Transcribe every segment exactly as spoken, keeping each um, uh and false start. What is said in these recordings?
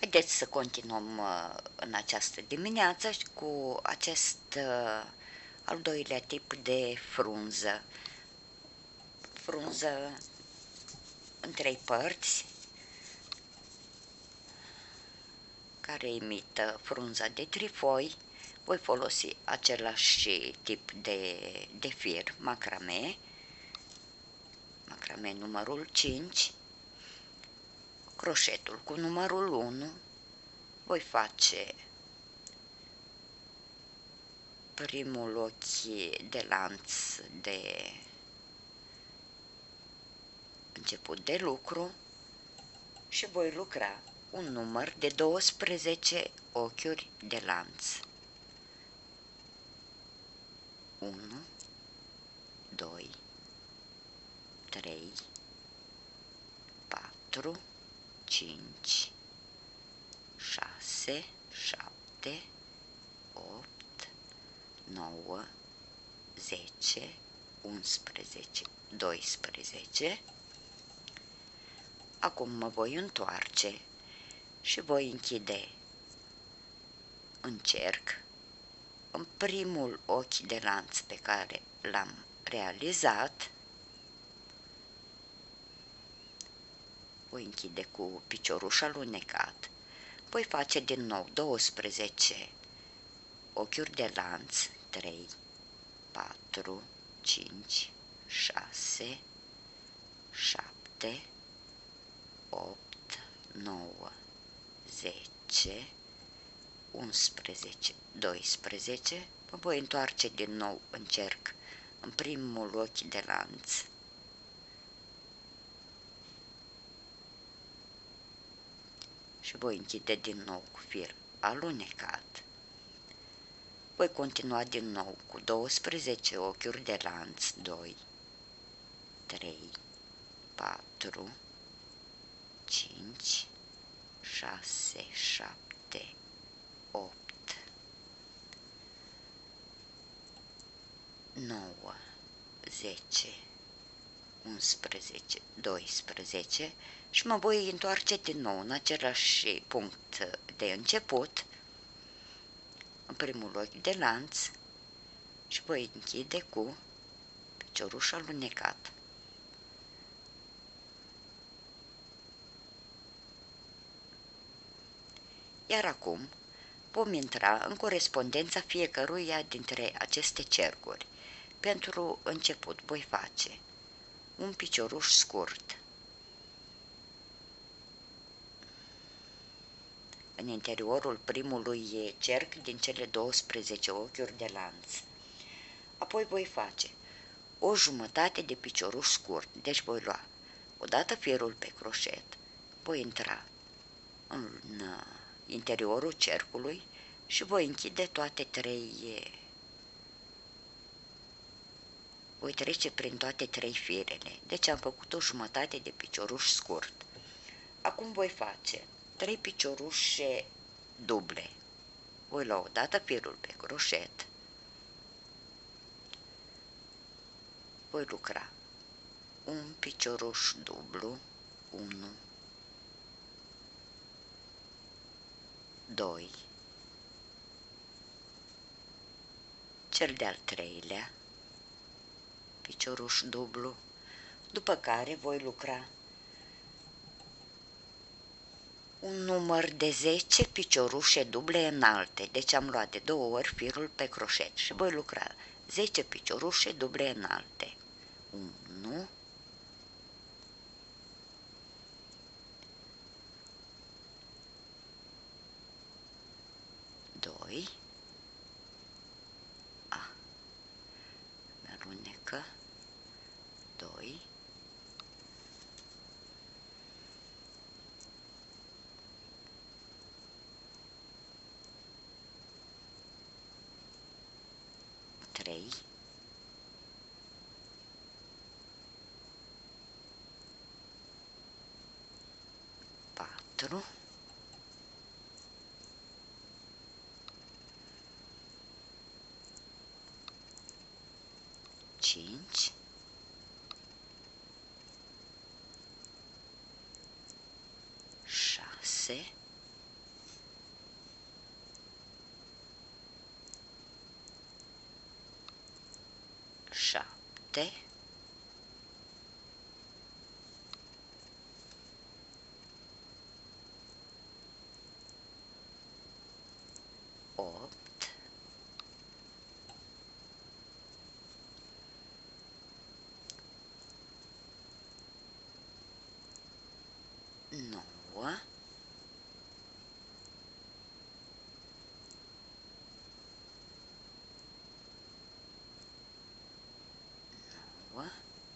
Haideți să continuăm uh, în această dimineață cu acest uh, al doilea tip de frunză. Frunză în trei părți, care imită frunza de trifoi. Voi folosi același tip de, de fir, macrame, macrame numărul cinci, croșetul cu numărul unu. Voi face primul ochi de lanț de început de lucru și voi lucra un număr de douăsprezece ochiuri de lanț. unu, doi, trei, patru, cinci, șase, șapte, opt, nouă, zece, unsprezece, doisprezece. Acum mă voi întoarce și voi închide în cerc în primul ochi de lanț pe care l-am realizat. Voi închide cu picioruș alunecat. Voi face din nou douăsprezece ochiuri de lanț, trei, patru, cinci, șase, șapte, opt, nouă, zece, unsprezece, doisprezece. Mă voi întoarce din nou în cerc în primul ochi de lanț. Și voi închide din nou cu fir alunecat. Voi continua din nou cu douăsprezece ochiuri de lanț, doi, trei, patru, cinci, șase, șapte, opt, nouă, zece, unsprezece, doisprezece și mă voi întoarce din nou în același punct de început, în primul ochi de lanț, și voi închide cu picioruș alunecat. Iar acum vom intra în corespondența fiecăruia dintre aceste cercuri. Pentru început voi face un picioruș scurt în interiorul primului cerc din cele douăsprezece ochiuri de lanț. Apoi voi face o jumătate de picioruș scurt, deci voi lua odată firul pe croșet, voi intra în interiorul cercului și voi închide toate trei, voi trece prin toate trei firele, deci am făcut o jumătate de picioruș scurt. Acum voi face trei piciorușe duble, voi lua odată firul pe croșet, voi lucra un picioruș dublu, unu, doi, cel de-al treilea picioruș dublu, după care voi lucra un număr de zece piciorușe duble înalte, deci am luat de două ori firul pe croșet și voi lucra zece piciorușe duble înalte. unu, doi, a, alunecă, doi, trei, patru, cinci, șase, șapte, opt, nouă, nouă,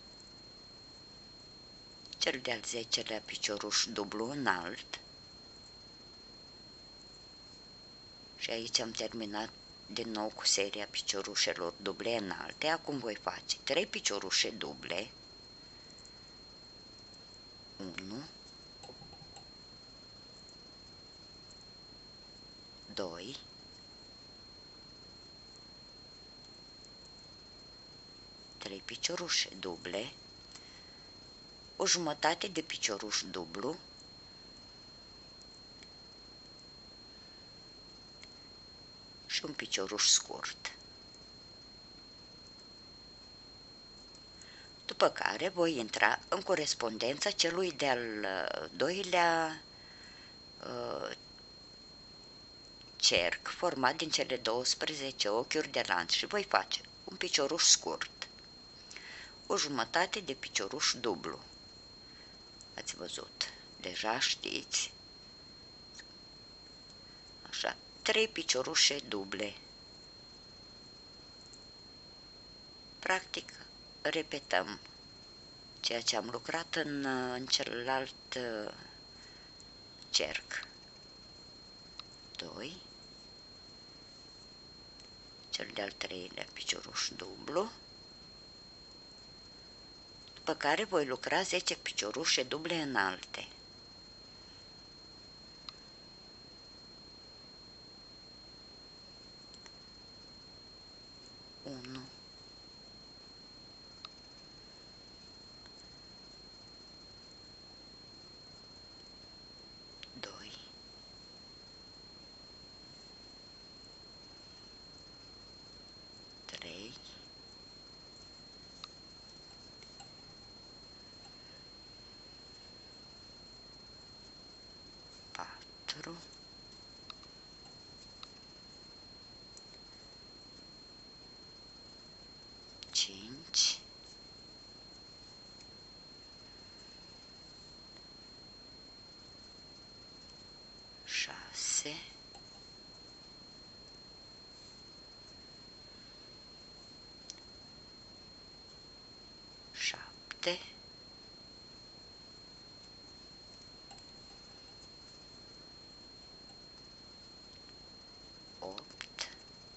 cel de-al zecelea picioruș dublu înalt și aici am terminat din nou cu seria piciorușelor duble înalte. Acum voi face trei piciorușe duble, unu, doi, trei piciorușe duble, o jumătate de picioruș dublu, și un picioruș scurt. După care voi intra în corespondența celui de-al doilea uh, cerc format din cele douăsprezece ochiuri de lanț și voi face un picioruș scurt, o jumătate de picioruș dublu. Ați văzut, deja știți. Așa, trei piciorușe duble. Practic, repetăm ceea ce am lucrat în, în celălalt cerc. doi, cel de-al treilea picioruș dublu, după care voi lucra zece piciorușe duble înalte. unu, doi, trei, patru, cinci, șase, șapte, opt,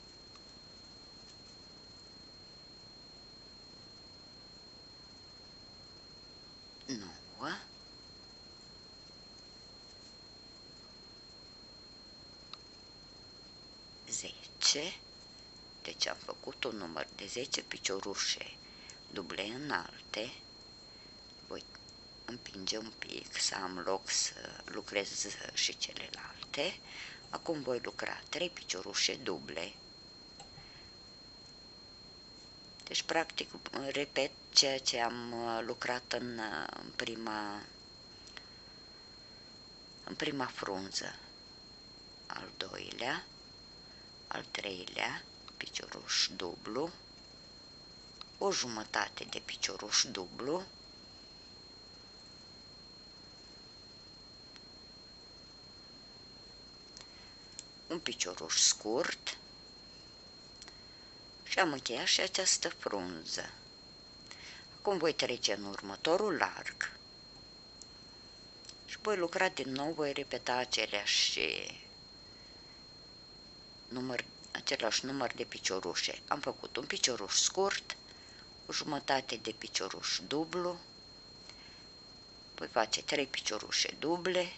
nouă, zece, deci am făcut un număr de zece piciorușe duble înalte. Voi împinge un pic să am loc să lucrez și celelalte. Acum voi lucra trei piciorușe duble. Deci, practic, repet ceea ce am lucrat în, în prima în prima frunză. Al doilea, al treilea picioruș dublu, o jumătate de picioruș dublu, un picioruș scurt și am încheiat și această frunză. Acum voi trece în următorul larg și voi lucra din nou, voi repeta aceleași număr, același număr de piciorușe. Am făcut un picioruș scurt, o jumătate de picioruș dublu, voi face trei piciorușe duble,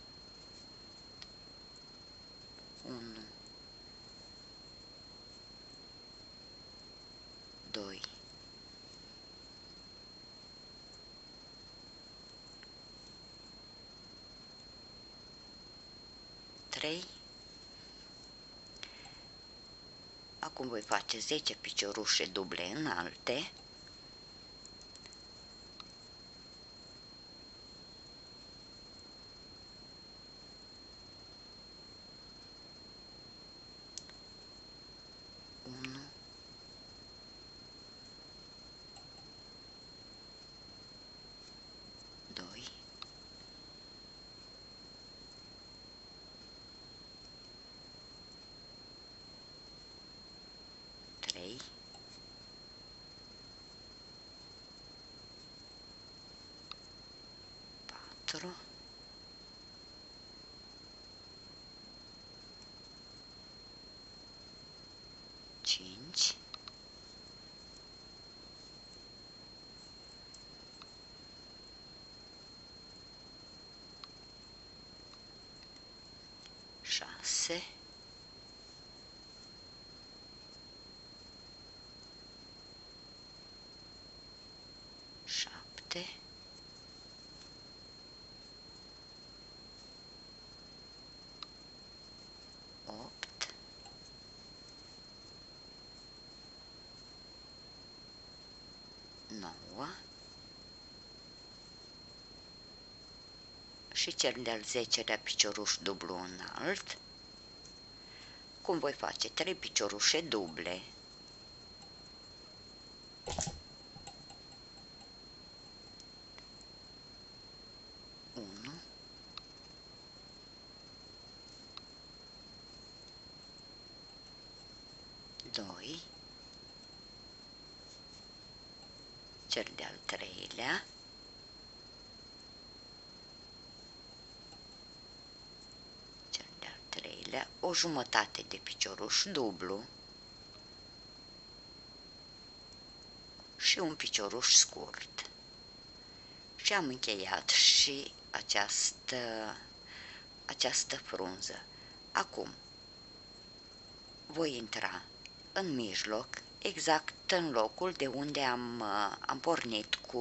unu, doi, trei, acum voi face zece piciorușe duble înalte, patru, cinci, șase, șapte, opt, nouă și cel de-al zecelea picioruș dublu înalt. Cum voi face trei piciorușe duble. unu, doi, cel de-al treilea, cel de-al treilea, o jumătate de picioruș dublu și un picioruș scurt. Și am încheiat și această, această frunză. Acum voi intra în mijloc, exact în locul de unde am, am pornit cu,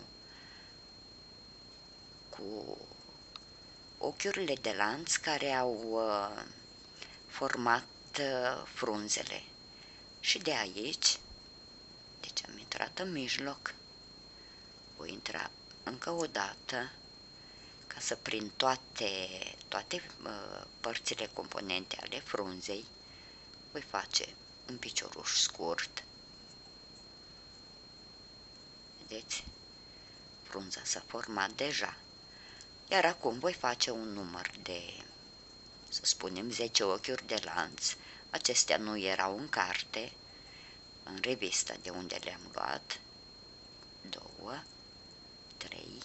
cu ochiurile de lanț care au uh, format uh, frunzele. Și de aici, deci am intrat în mijloc, voi intra încă o dată ca să prind toate, toate uh, părțile componente ale frunzei. Voi face un picioruș scurt. Vedeți? Frunza s-a format deja. Iar acum voi face un număr de, să spunem, zece ochiuri de lanț. Acestea nu erau în carte, în revista de unde le-am luat. doi, trei,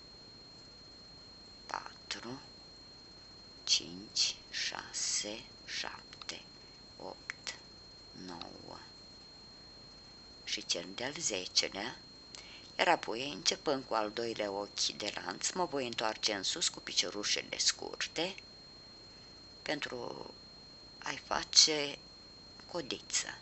patru, cinci, șase, șapte, opt, nouă și cel de-al zecelea. Iar apoi, începând cu al doilea ochi de lanț, mă voi întoarce în sus cu piciorușele scurte pentru a-i face codiță.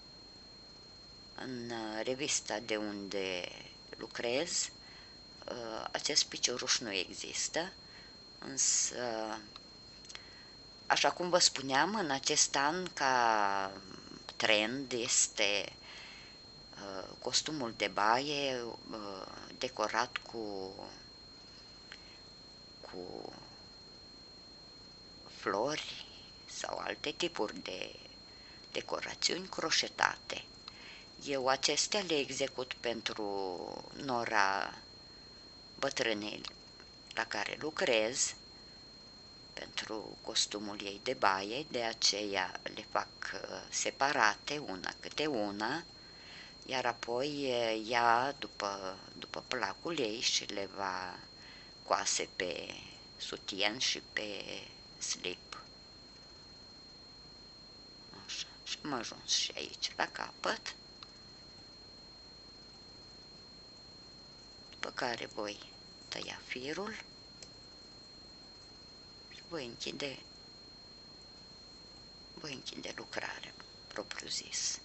În revista de unde lucrez, acest picioruș nu există, însă, așa cum vă spuneam, în acest an, ca trend, este costumul de baie decorat cu, cu flori sau alte tipuri de decorațiuni croșetate. Eu acestea le execut pentru nora bătrânei la care lucrez, pentru costumul ei de baie, de aceea le fac separate, una câte una, iar apoi ea, după, după placul ei, și le va coase pe sutien și pe slip. Așa, și am ajuns și aici la capăt, după care voi tăia firul și voi închide, voi închide lucrarea propriu-zis.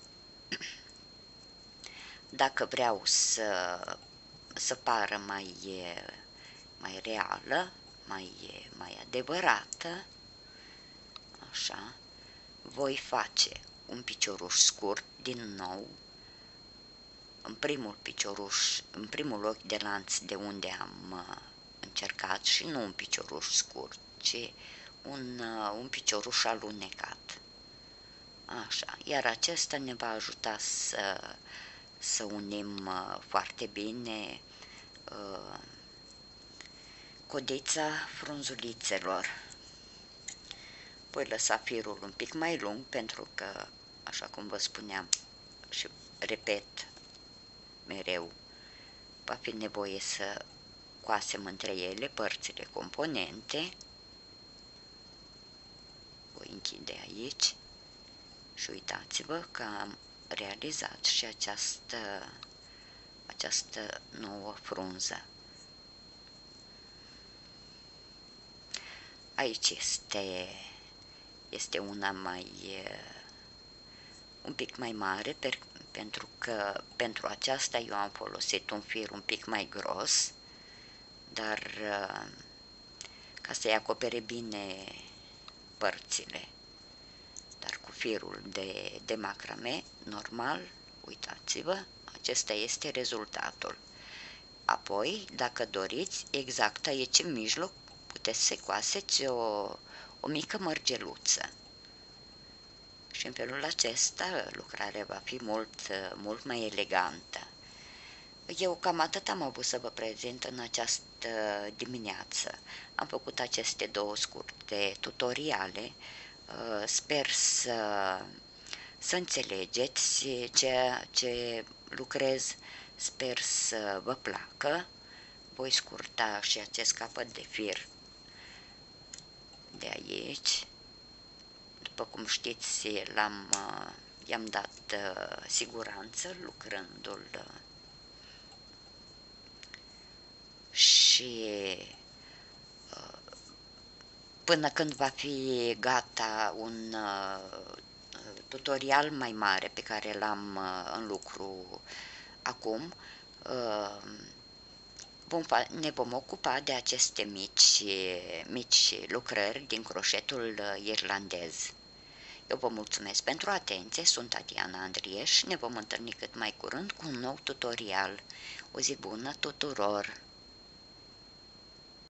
Dacă vreau să, să pară mai, mai reală, mai, mai adevărată, așa, voi face un picioruș scurt din nou, în primul picioruș, în primul ochi de lanț de unde am încercat, și nu un picioruș scurt, ci un, un picioruș alunecat. Așa, iar acesta ne va ajuta să, să unim foarte bine uh, codița frunzulițelor. Voi lăsa firul un pic mai lung pentru că, așa cum vă spuneam și repet mereu, va fi nevoie să coasem între ele părțile componente. Voi închide aici și uitați-vă că am realizat și această, această nouă frunză. Aici este, este una mai, un pic mai mare, per, pentru că pentru aceasta eu am folosit un fir un pic mai gros, dar ca să-i acopere bine părțile. Dar cu firul de, de macrame normal, uitați-vă, acesta este rezultatul. Apoi, dacă doriți, exact aici în mijloc, puteți să coaseți o, o mică mărgeluță. Și în felul acesta lucrarea va fi mult, mult mai elegantă. Eu cam atât am avut să vă prezint în această dimineață. Am făcut aceste două scurte tutoriale. Sper să, să înțelegeți ceea ce lucrez, sper să vă placă. Voi scurta și acest capăt de fir de aici. După cum știți, l-am, i-am dat siguranță lucrându-l și până când va fi gata un tutorial mai mare pe care l-am în lucru acum, vom, ne vom ocupa de aceste mici, mici lucrări din croșetul irlandez. Eu vă mulțumesc pentru atenție, sunt Tatiana Andrieș, ne vom întâlni cât mai curând cu un nou tutorial. O zi bună tuturor!